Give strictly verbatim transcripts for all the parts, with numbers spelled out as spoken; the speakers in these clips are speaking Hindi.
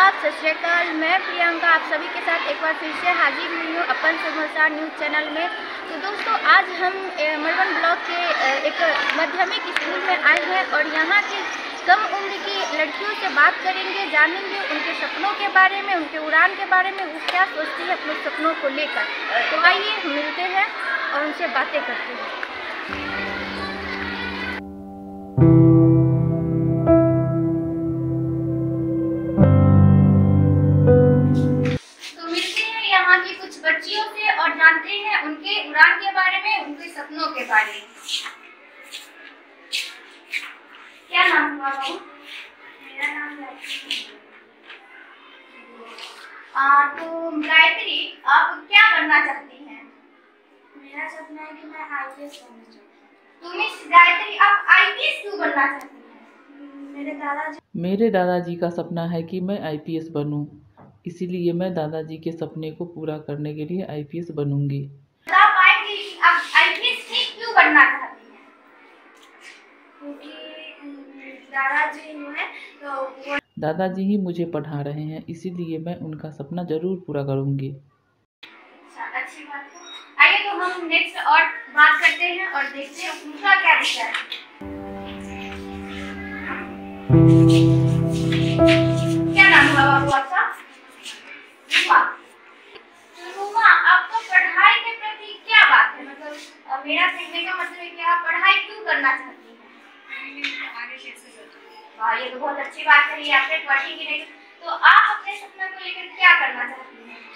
आदाब, सत श्री अकाल। मैं प्रियंका आप सभी के साथ एक बार फिर से हाजिर हुई हूँ अपन समाचार न्यूज़ चैनल में। तो दोस्तों, आज हम मड़वन ब्लॉक के एक माध्यमिक स्कूल में आए हैं और यहाँ के कम उम्र की लड़कियों से बात करेंगे, जानेंगे उनके सपनों के बारे में, उनके उड़ान के बारे में, वो क्या सोचती है अपने सपनों को लेकर। तो आइए मिलते हैं और उनसे बातें करते हैं। यहाँ की कुछ बच्चियों से और जानते हैं उनके उड़ान के बारे में, उनके सपनों के बारे में। क्या नाम हुआ बाबू? मेरा नाम गायत्री। तो गायत्री, आप क्या बनना चाहती हैं? मेरा सपना है कि मैं आई पी एस बनना चाहती हूँ। तो मिस गायत्री, आप आई पी एस क्यों बनना चाहती हैं? मेरे दादाजी मेरे दादाजी का सपना है कि मैं आई पी एस बनूं, इसीलिए मैं दादाजी के सपने को पूरा करने के लिए आई पी एस बनूंगी। बता पाएंगे कि आप आई पी एस क्यों बनना चाहती हैं? क्योंकि दादाजी हैं तो वो दादाजी ही मुझे पढ़ा रहे हैं, इसीलिए मैं उनका सपना जरूर पूरा करूंगी। अच्छा, अच्छी बात है। आइए तो हम नेक्स्ट और बात करते हैं और देखते हैं उनका क्या विचार है। क्या नाम है बाबू आपका? रुमा। तो रुमा, आपको पढ़ाई के प्रति क्या बात है? मतलब मेरा कहने का मतलब है कि आप पढ़ाई क्यों करना चाहती हैं? आगे कैसे चलते? वाह, ये तो बहुत अच्छी बात है। आपने पढ़ी कि नहीं? तो आप अपने सपने को लेकर क्या करना चाहती हैं?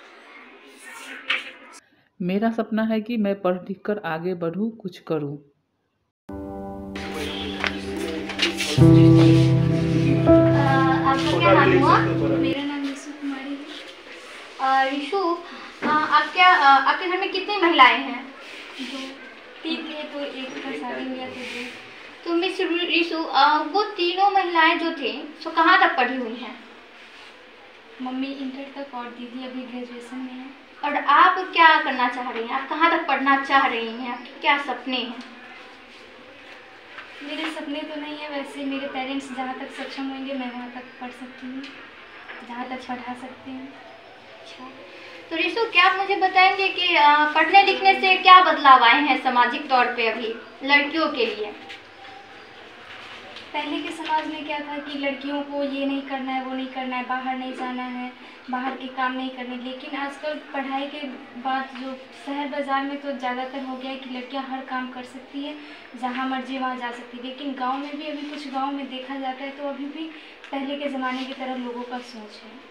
मेरा सपना है कि मैं पढ़ लिख कर आगे बढ़ूं, कुछ करूं। आपका क्या नाम हुआ? मेरा नाम रिशु कुमारी है। रिशु, आप क्या आपके घर में कितनी महिलाएं हैं? दो तीन थे तो एक का शादी हुआ तो दो। तो मिस रिशु, वो तीनों महिलाएं जो थी सो कहाँ तक पढ़ी हुई हैं? मम्मी इंटर तक और दीदी अभी ग्रेजुएशन में है। और आप क्या करना चाह रही हैं? आप कहाँ तक पढ़ना चाह रही हैं? आपके क्या सपने हैं? मेरे सपने तो नहीं है, वैसे मेरे पेरेंट्स जहाँ तक सक्षम होंगे मैं वहाँ तक पढ़ सकती हूँ, जहाँ तक पढ़ा सकते हैं। अच्छा, तो रिशु, क्या आप मुझे बताएंगे कि पढ़ने लिखने से क्या बदलाव आए हैं सामाजिक तौर पे अभी लड़कियों के लिए? पहले के समाज में क्या था कि लड़कियों को ये नहीं करना है, वो नहीं करना है, बाहर नहीं जाना है, बाहर के काम नहीं करने। लेकिन आजकल पढ़ाई के बाद जो शहर बाज़ार में तो ज़्यादातर हो गया है कि लड़कियां हर काम कर सकती है, जहां मर्जी वहां जा सकती है। लेकिन गांव में भी अभी कुछ गांव में देखा जाता है तो अभी भी पहले के ज़माने की तरह लोगों का सोच है।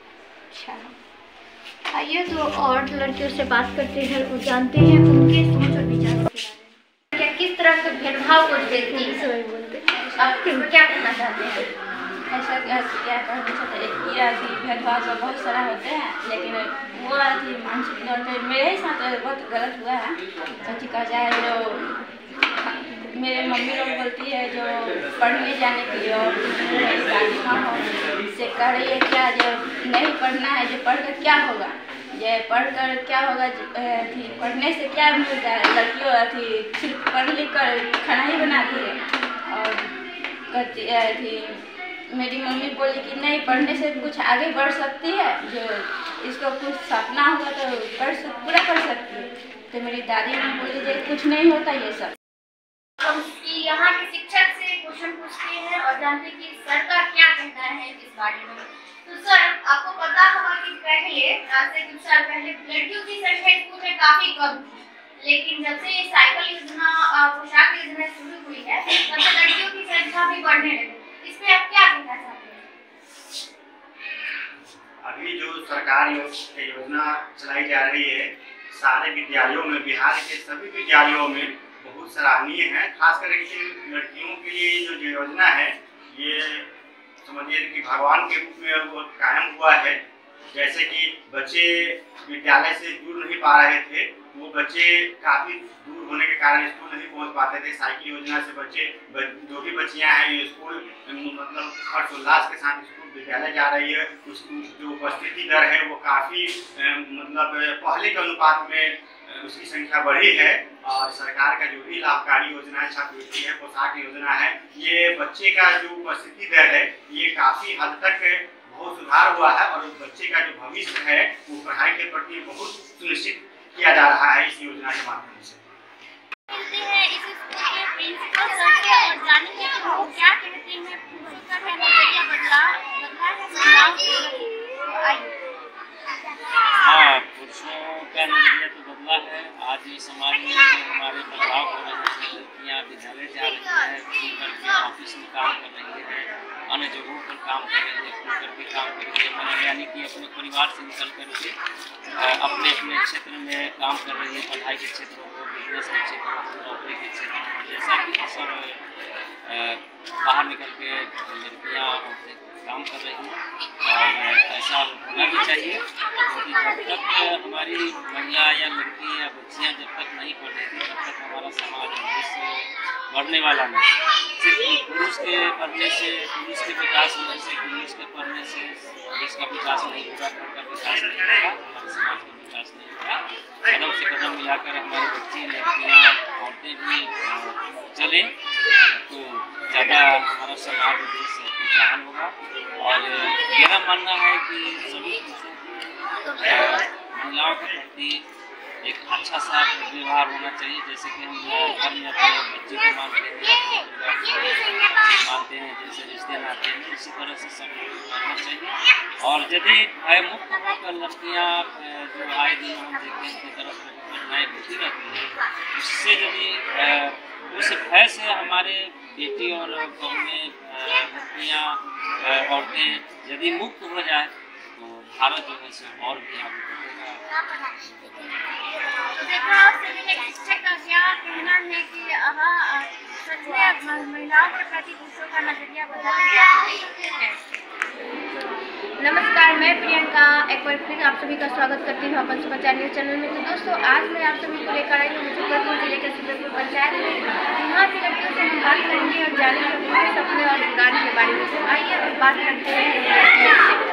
अच्छा, आइए तो और लड़कियों से बात करते हैं और जानते हैं उनके सोच और विचारों के बारे में। क्या किस तरह के भेदभाव को देखती हैं? आप क्या कहना चाहते हैं? ऐसा क्या क्या कहना चाहते हैं? ये अथी भेदभाव तो बहुत सारा होते हैं, लेकिन वो अथी मानसिक तौर पर मेरे ही साथ बहुत गलत हुआ है। तो कहा जाए जो मेरे मम्मी लोग बोलती है जो पढ़ने जाने के लिए, और मेरी दादी माँ हो से कह रही है क्या जो नहीं पढ़ना है, जो पढ़ कर क्या होगा, ये पढ़ कर क्या होगा, अथी पढ़ने से क्या मिलता है। लड़कियों अथी सिर्फ पढ़ लिख कर खाना ही बनाती है। और कहती थी मेरी मम्मी बोली कि नहीं, पढ़ने से कुछ आगे बढ़ सकती है, जो इसको कुछ सपना हुआ तो कर सक, पूरा कर सकती है। तो मेरी दादी माँ बोली कि कुछ नहीं होता ये सब। हम यहाँ के शिक्षक से क्वेश्चन पूछते हैं और जानते हैं कि सर का क्या कहना है इस बारे में। तो सर, आपको पता होगा कि पहले आज से कुछ साल पहले लड़कियों की संख्या स्कूल में काफी कम थी, लेकिन जब से साइकिल योजना, पोशाक योजना शुरू हुई है, तब से लड़कियों की संख्या भी बढ़ने लगी। इसमें आप क्या कहना चाहते हैं? अभी जो सरकार योजना चलाई जा रही है सारे विद्यालयों में, बिहार के सभी विद्यालयों में बहुत सराहनीय है। खास करके लड़कियों के लिए जो योजना है, ये समझिए कि भगवान के रूप में वो कायम हुआ है। जैसे कि बच्चे विद्यालय से जुड़ नहीं पा रहे थे, वो बच्चे काफ़ी दूर होने के कारण स्कूल नहीं पहुंच पाते थे। साइकिल योजना से बच्चे जो भी बच्चियां हैं ये स्कूल मतलब हर्षोल्लास के साथ स्कूल विद्यालय जा रही है। उसकी जो उपस्थिति दर है वो काफ़ी मतलब पहले के अनुपात में उसकी संख्या बढ़ी है। और सरकार का जो भी लाभकारी योजना है, छात्रवृत्ति है, पोशाक योजना है, ये बच्चे का जो उपस्थिति दर है ये काफ़ी हद तक बहुत सुधार हुआ है और बच्चे का जो भविष्य है वो पढ़ाई के प्रति बहुत सुनिश्चित किया जा रहा है इस योजना के माध्यम से। मिलते हैं इस स्कूल के प्रिंसिपल सर से और जानेंगे कि वो क्या कहते हैं। प्रिंसिपल है नजरिया बदला बदला है महिलाओं के प्रति। आइए। हाँ, पुरुषों का नजरिया तो बदला है। आज ये समाज में हमारे बदलाव हो रहे हैं। लड़कियाँ विद्यालय जा रही हैं, खुल करके ऑफिस में काम कर रही हैं, अन्य जगहों पर काम कर रही है, खुल करके काम कर रही है, मतलब यानी कि अपने परिवार से निकल करके अपने अपने क्षेत्र में काम कर रही है, पढ़ाई के क्षेत्रों को, बिजनेस के क्षेत्रों को, नौकरी के क्षेत्रों को। जैसा कि सब बाहर निकल के लड़कियाँ काम कर रही हैं और ऐसा होना भी चाहिए, क्योंकि जब तक हमारी महिला या लड़की या बच्चियाँ जब तक नहीं पढ़ेगी तब तक हमारा समाज भविष्य बढ़ने वाला नहीं। सिर्फ पुरुष के पढ़ने से, पुरुष के विकास होने से, पुरुष के पढ़ने से देश का विकास नहीं होगा, घर का विकास नहीं होगा, हमारे समाज का विकास नहीं होगा। कदम से कदम मिलाकर हमारी बच्ची, लड़कियाँ, औरतें भी चले तो ज़्यादा हमारा समाज देश खुशहाल होगा। और मेरा मानना है कि सभी महिलाओं के प्रति एक अच्छा सा व्यवहार होना चाहिए। जैसे कि हम घर में अपने बच्चे को मानते हैं, मानते हैं, जैसे रिश्ते नाते हैं, इसी तरह से सब करना चाहिए। और यदि भय मुक्त होकर लड़कियाँ जो आए दिन हम देखते हैं की तरफ घटनाएँ होती रहती हैं, उससे यदि उस भय से हमारे बेटी और गाँव में लड़कियाँ, औरतें यदि मुक्त हो जाए तो भारत जो है सो और भी आगे बढ़ेगा। शिक्षक का क्या कहना है कि हाँ सच में महिलाओं के प्रति पुरुषों का नजरिया बदल गया है। नमस्कार, मैं प्रियंका एक बार फिर आप सभी का स्वागत करती हूँ अपन समाचार न्यूज चैनल में। तो दोस्तों, आज मैं आप सभी को लेकर आई हूँ मुजफ्फरपुर जिले के सुबेरपुर पंचायत में। यहाँ की लड़कियों से हम बात करेंगे और जानेंगे उनके सपने और रोजगार के बारे में। तो आइए और बात करते हैं।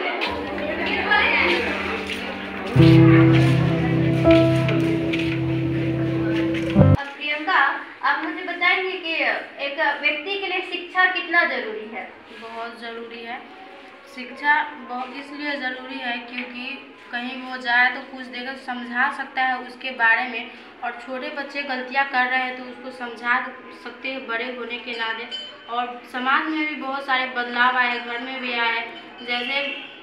अब प्रियंका, आप मुझे बताएंगे कि एक व्यक्ति के लिए शिक्षा कितना जरूरी है? बहुत ज़रूरी है। शिक्षा बहुत इसलिए ज़रूरी है क्योंकि कहीं वो जाए तो कुछ देकर समझा सकता है उसके बारे में, और छोटे बच्चे गलतियां कर रहे हैं तो उसको समझा सकते हैं बड़े होने के नाते। और समाज में भी बहुत सारे बदलाव आए, घर में भी आए। जैसे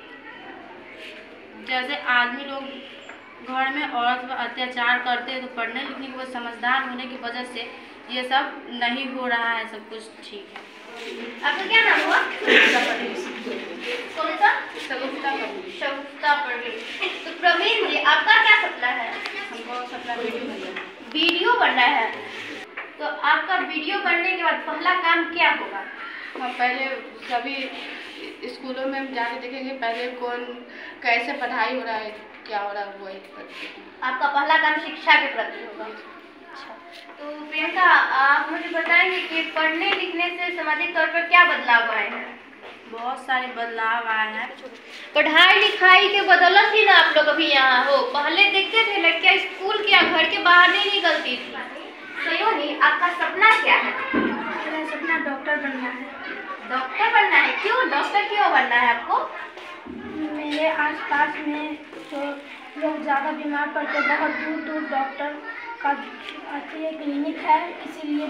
जैसे आदमी लोग घर में औरत पर अत्याचार करते हैं तो पढ़ने लिखने के बाद समझदार होने की वजह से ये सब नहीं हो रहा है, सब कुछ ठीक है। आपका क्या नाम हुआ? कौन सा? शगुफ्ता शगुफ्ता परवीन। तो प्रवीण जी, आपका क्या सपना है? हमको सपना वीडियो बनना है। वीडियो बनना है। तो आपका वीडियो बनने के बाद पहला काम क्या होगा? हम पहले सभी स्कूलों में हम जाके देखेंगे पहले कौन कैसे पढ़ाई हो रहा है, क्या हो रहा है, वो आपका पहला काम शिक्षा के प्रति होगा। अच्छा, तो प्रियंका, आप मुझे बताएंगे कि पढ़ने लिखने से सामाजिक तौर पर क्या बदलाव आए हैं? बहुत सारे बदलाव आए हैं। पढ़ाई लिखाई के बदौलत ही ना आप लोग अभी यहाँ हो। पहले देखते थे लड़कियाँ स्कूल के घर के बाहर नहीं निकलती थी। सयोनी, आपका सपना क्या है? मेरा सपना डॉक्टर बनना है। डॉक्टर बनना है? क्यों डॉक्टर क्यों बनना है आपको? मेरे आसपास में तो लोग ज़्यादा बीमार पड़ते, बहुत दूर दूर डॉक्टर का अच्छी क्लिनिक है, इसीलिए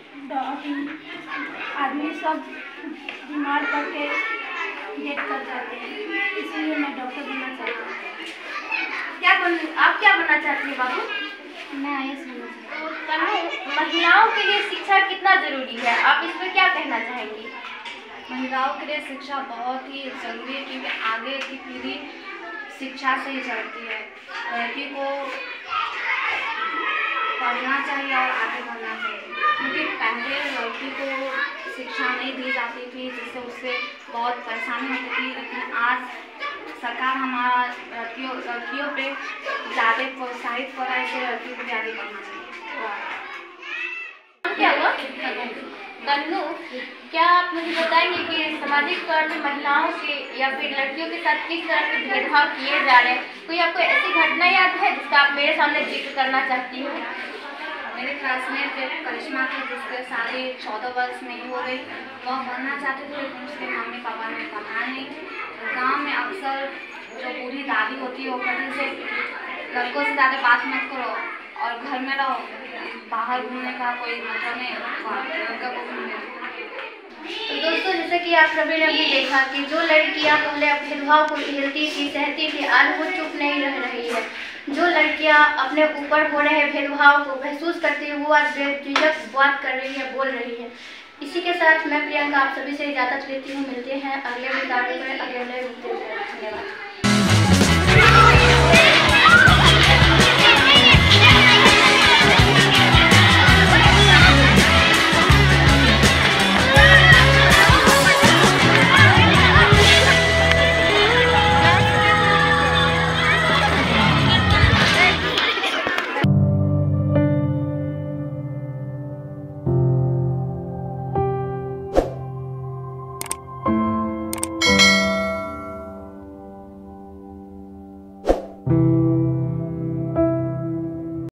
आदमी सब बीमार पड़ के डेथ कर जाते हैं, इसीलिए मैं डॉक्टर बनना चाहती हूँ। क्या बन आप क्या बनना चाहती हैं बाबू? मैं आई एस बनना चाहती हूँ। तनु, महिलाओं के लिए शिक्षा कितना जरूरी है, आप इस पर क्या कहना चाहेंगी? महिलाओं के लिए शिक्षा बहुत ही ज़रूरी है क्योंकि आगे की पीढ़ी शिक्षा से ही चलती है। लड़की को पढ़ना चाहिए और आगे बढ़ना चाहिए, क्योंकि पहले लड़की को शिक्षा नहीं दी जाती थी जिससे उससे बहुत परेशानी होती थी, लेकिन आज सरकार हमारा लड़कियों लड़कियों पे ज़्यादा प्रोत्साहित कर रहा है, इसलिए लड़कियों को भी आगे बढ़ना चाहिए। क्या हुआ? तन्नू, क्या आप मुझे बताएंगे कि सामाजिक तौर पर महिलाओं के या फिर लड़कियों के साथ किस तरह के भेदभाव किए जा रहे हैं? कोई आपको ऐसी घटना याद है जिसका आप मेरे सामने जिक्र करना चाहती हूँ? मेरे क्लासमेट एक करिश्मा थी जिसके शादी चौदह वर्ष में ही हो गई। वह पढ़ना चाहती थी लेकिन उसके मम्मी पापा ने पढ़ा नहीं, गांव में अक्सर जो बूढ़ी दादी होती है वो कहती है लड़कों से ज़्यादा बात मत करो और घर में रहो, बाहर घूमने का कोई मतलब नहीं लड़का को घूमने। तो दोस्तों जैसे कि आप सभी ने भी देखा कि जो लड़कियां पहले भेदभाव को झेलती थी, सहती थी, आज वो चुप नहीं रह रही है। जो लड़कियां अपने ऊपर हो रहे भेदभाव को महसूस करती है वो आज बेझिझक बात कर रही है, बोल रही है। इसी के साथ मैं प्रियंका आप सभी से इजाज़त लेती हूँ। मिलते हैं अगले वीडियो में अगले वीडियो में। धन्यवाद।